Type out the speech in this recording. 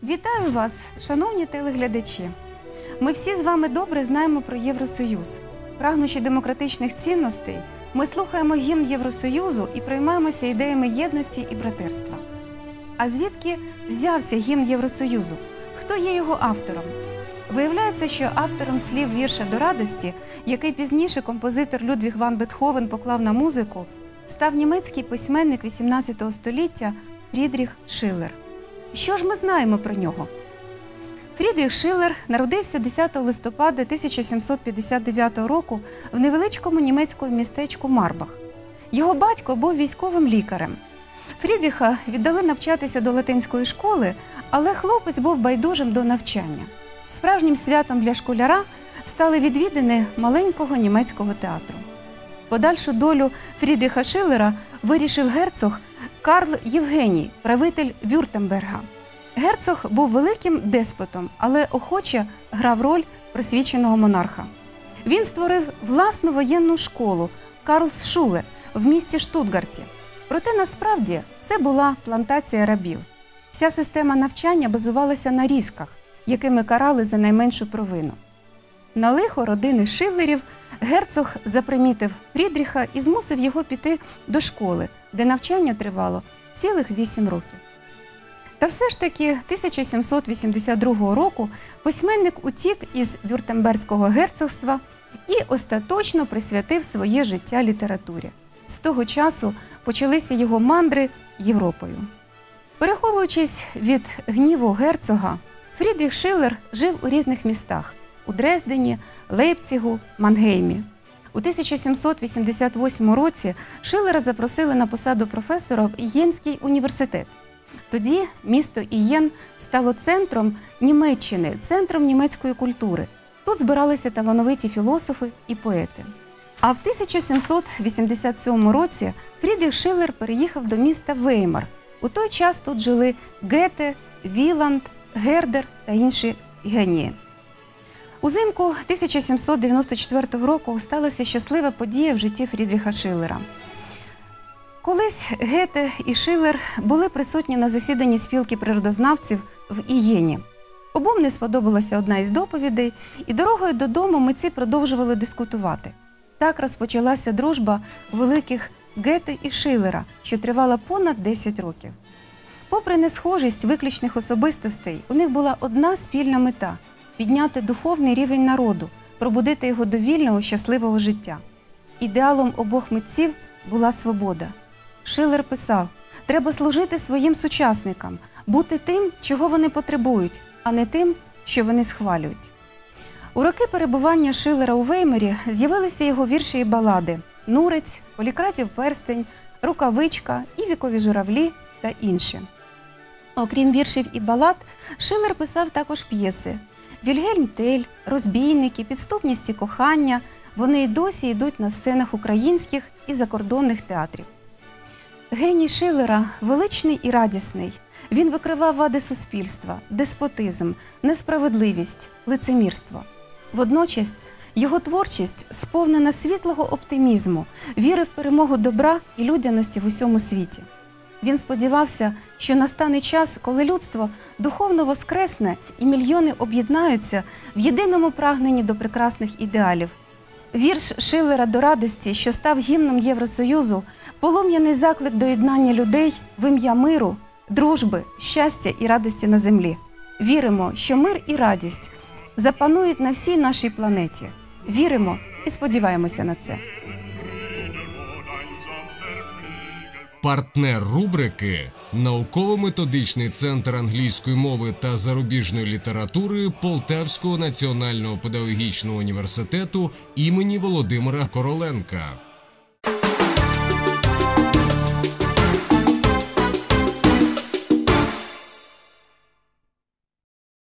Вітаю вас, шановні телеглядачі! Ми всі з вами добре знаємо про Євросоюз. Прагнучи демократичних цінностей, ми слухаємо гімн Євросоюзу і приймаємося ідеями єдності і братерства. А звідки взявся гімн Євросоюзу? Хто є його автором? Виявляється, що автором слів вірша «До радості», який пізніше композитор Людвіг ван Бетховен поклав на музику, став німецький письменник XVIII століття Фрідріх Шиллер. Що ж ми знаємо про нього? Фрідріх Шиллер народився 10 листопада 1759 року в невеличкому німецькому містечку Марбах. Його батько був військовим лікарем. Фрідріха віддали навчатися до латинської школи, але хлопець був байдужим до навчання. Справжнім святом для школяра стали відвідини маленького німецького театру. Подальшу долю Фрідріха Шиллера вирішив герцог Карл Євгеній, правитель Вюртемберга. Герцог був великим деспотом, але охоче грав роль просвіченого монарха. Він створив власну воєнну школу Карлсшуле в місті Штутгарті. Проте насправді це була плантація рабів. Вся система навчання базувалася на різках, якими карали за найменшу провину. На лихо родини Шиллерів герцог запримітив Фрідріха і змусив його піти до школи, де навчання тривало цілих 8 років. Та все ж таки 1782 року письменник утік із Вюртемберзького герцогства і остаточно присвятив своє життя літературі. З того часу почалися його мандри Європою. Переховуючись від гніву герцога, Фрідріх Шиллер жив у різних містах – у Дрездені, Лейпцигу, Мангеймі. У 1788 році Шиллера запросили на посаду професора в Ієнський університет. Тоді місто Ієн стало центром Німеччини, центром німецької культури. Тут збиралися талановиті філософи і поети. А в 1787 році Фрідріх Шиллер переїхав до міста Веймар. У той час тут жили Гете, Віланд, Гердер та інші генії. Узимку 1794 року сталася щаслива подія в житті Фрідріха Шиллера. Колись Гете і Шиллер були присутні на засіданні спілки природознавців в Ієні. Обом не сподобалася одна із доповідей, і дорогою додому митці продовжували дискутувати. Так розпочалася дружба великих Гете і Шиллера, що тривала понад 10 років. Попри несхожість виключних особистостей, у них була одна спільна мета – підняти духовний рівень народу, пробудити його до вільного, щасливого життя. Ідеалом обох митців була свобода. Шиллер писав: «Треба служити своїм сучасникам, бути тим, чого вони потребують, а не тим, що вони схвалюють». У роки перебування Шиллера у Веймарі з'явилися його вірші і балади «Нурець», «Полікратів перстень», «Рукавичка» і «Вікові журавлі» та інші. Окрім віршів і балад, Шиллер писав також п'єси «Вільгельм Тель», «Розбійники», «Підступність і кохання». Вони й досі йдуть на сценах українських і закордонних театрів. Геній Шиллера величний і радісний. Він викривав вади суспільства, деспотизм, несправедливість, лицемірство. Водночас його творчість сповнена світлого оптимізму, віри в перемогу добра і людяності в усьому світі. Він сподівався, що настане час, коли людство духовно воскресне і мільйони об'єднаються в єдиному прагненні до прекрасних ідеалів. Вірш Шиллера «До радості», що став гімном Євросоюзу, полум'яний заклик до єднання людей в ім'я миру, дружби, щастя і радості на землі. Віримо, що мир і радість запанують на всій нашій планеті. Віримо і сподіваємося на це. Партнер рубрики – Науково-методичний центр англійської мови та зарубіжної літератури Полтавського національного педагогічного університету імені Володимира Короленка.